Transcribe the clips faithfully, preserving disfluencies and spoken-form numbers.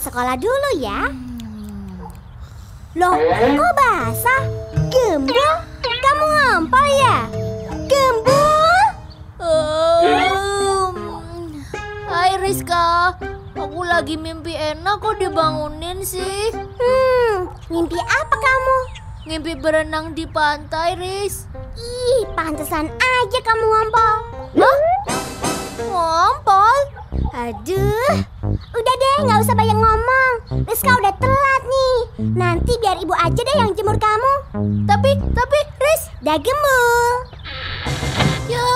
sekolah dulu ya. Loh, kok basah? Gembul, kamu ngompol ya? Gembul? Um, Hai Rizka, aku lagi mimpi enak kok dibangunin sih. Hmm, mimpi apa kamu? Mimpi berenang di pantai, Riz. Ih, pantesan aja kamu ngompol. Hah? Ngompol? Aduh, udah deh nggak usah banyak ngomong. Rizka udah telat nih. Nanti biar ibu aja deh yang jemur kamu. Tapi, tapi Riz, Udah gembul. ya.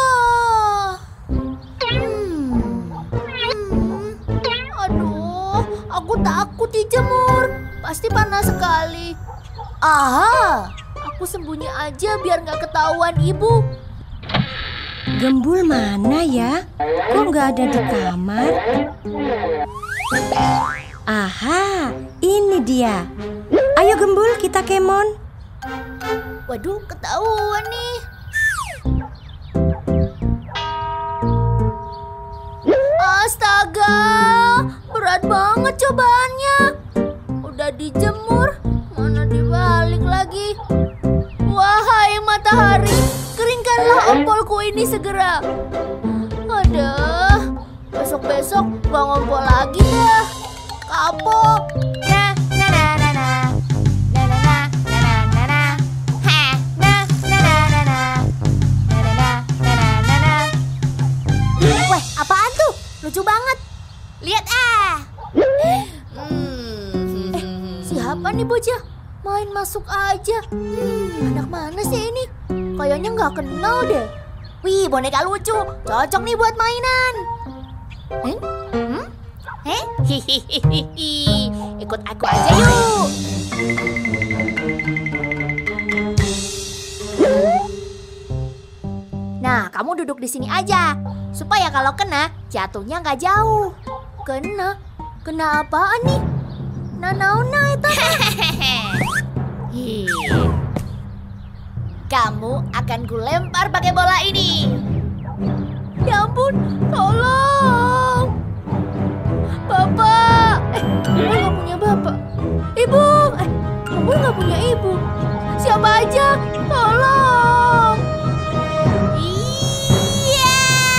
Hmm. Hmm. Aduh, aku takut dijemur. Pasti panas sekali. Aha, aku sembunyi aja biar nggak ketahuan ibu. Gembul mana ya? Kok nggak ada di kamar? Aha, ini dia. Ayo Gembul, kita kemon. Waduh, ketahuan nih. Astaga, berat banget cobaannya. Udah dijemur, mana dibalik lagi. Wahai matahari, keringkanlah ompolku ini segera. Aduh, besok-besok gua ngompol lagi dah. Kapok. Nah, nah, nah, nah, nah. Nah, nah, nah, nah, nah, nah. Ha, nah, nah, nah, nah, nah. Nah, nah, nah, nah, nah, nah. Weh, apaan tuh? Lucu banget. Lihat ah. Hmm. Eh, siapa nih bocah? Main masuk aja. Hmm, anak mana sih ini? Kayaknya nggak kenal deh. Wih, boneka lucu. Cocok nih buat mainan. Eh? Hmm? Eh? Hihihihi. Ikut aku aja yuk. Nah, kamu duduk di sini aja. Supaya kalau kena, jatuhnya nggak jauh. Kena? Kena apaan nih? Nanaona itu. Hi. Kamu akan kulempar pakai bola ini. Ya ampun, tolong. Bapak. Eh, kamu nggak punya bapak. Ibu. Eh, kamu nggak punya ibu. Siapa aja? Tolong. Iya.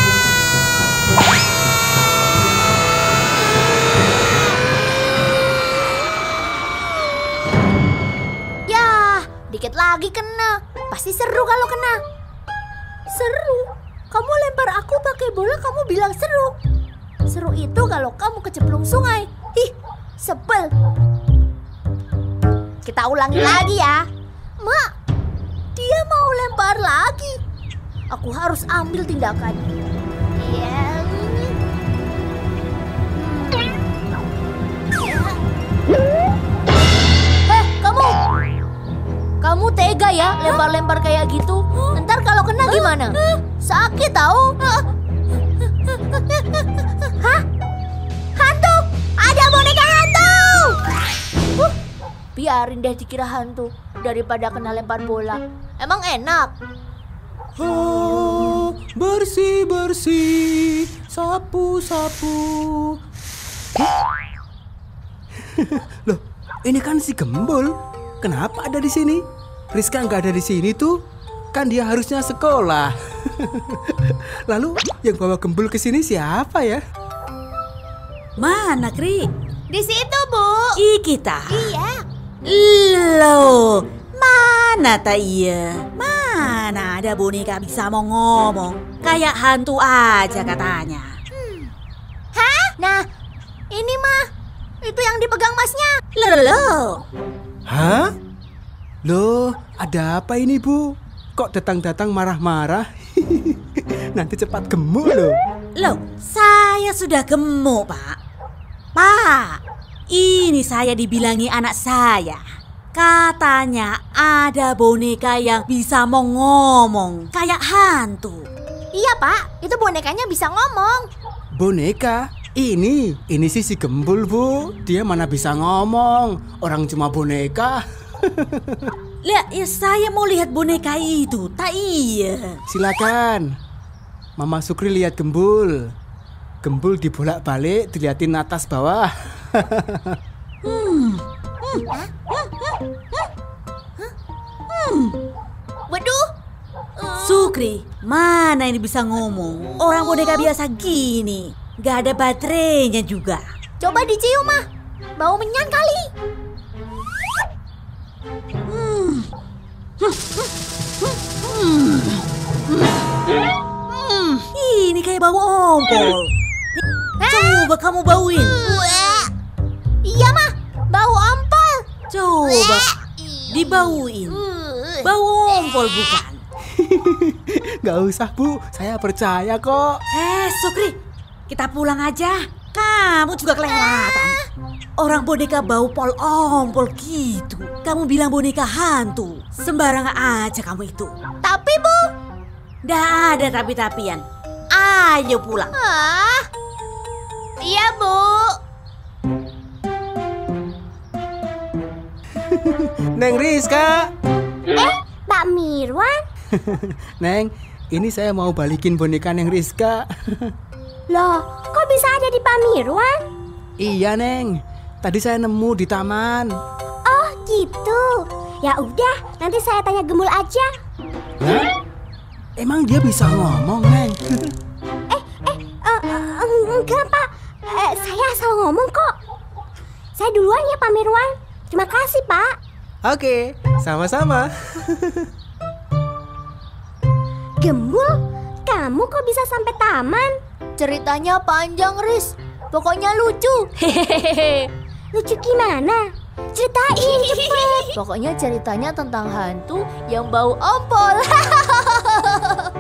Ya, dikit lagi kena. Pasti seru kalau kena. Seru? Kamu lempar aku pakai bola, kamu bilang seru. Seru itu kalau kamu kecemplung sungai. Ih, sebel. Kita ulangi lagi ya. Mak, dia mau lempar lagi. Aku harus ambil tindakan. Iya. Heh, kamu. Kamu tega ya lempar-lempar kayak gitu? Ntar kalau kena gimana? Sakit tahu? Hah? Hantu! Ada boneka hantu! Uh, biarin deh dikira hantu daripada kena lempar bola. Emang enak? Oh, bersih bersih, sapu sapu. Loh, ini kan si Gembul. Kenapa ada di sini? Rizka nggak ada di sini tuh. Kan dia harusnya sekolah. Lalu yang bawa Gembul ke sini siapa ya? Mana, Kri? Di situ, Bu. I kita. Iya. Loh, mana tak iya? Mana ada boneka bisa mau ngomong? Kayak hantu aja katanya. Hah? Nah, ini mah itu yang dipegang Masnya. Loh, loh, loh. Hah? Loh, ada apa ini, Bu? Kok datang-datang marah-marah? Nanti cepat gemuk loh. Loh, saya sudah gemuk, Pak. Pak, ini saya dibilangi anak saya. Katanya ada boneka yang bisa mau ngomong, kayak hantu. Iya, Pak. Itu bonekanya bisa ngomong. Boneka? Ini, ini sih si Gembul, Bu. Dia mana bisa ngomong. Orang cuma boneka. Lihat, ya saya mau lihat boneka itu, tak iya. Silakan. Mama Sukri lihat Gembul. Gembul dibolak-balik, diliatin atas bawah. Waduh. Sukri, mana ini bisa ngomong? Orang boneka biasa gini, gak ada baterainya juga. Coba dicium mah. Bau menyan kali. Ini kayak bau ompol. Coba kamu bauin. Iya mah, bau ompol. Coba dibauin. Bau ompol bukan? Gak usah Bu, saya percaya kok. Eh Sukri, kita pulang aja. Kamu juga kelewatan. Orang boneka bau pol ompol gitu. Kamu bilang boneka hantu. Sembarangan aja kamu itu. Tapi Bu. Dah ada tapi-tapian. Ayo pulang. Ah. Iya Bu. Neng Rizka. Eh, Pak Mirwan? Neng, ini saya mau balikin boneka Neng Rizka. Loh, kok bisa ada di Pak Mirwan? Iya Neng, tadi saya nemu di taman. Oh gitu. Ya udah, nanti saya tanya Gembul aja. Hah? Emang dia bisa ngomong Neng? Eh, eh, eh, eh, enggak Pak. Eh, saya asal ngomong kok. Saya duluan ya Pak Mirwan. Terima kasih Pak. Oke, sama-sama. Gembul, kamu kok bisa sampai taman? Ceritanya panjang, Riz. Pokoknya lucu. Hehehe. Lucu gimana? Ceritain cepet. Pokoknya ceritanya tentang hantu yang bau ompol.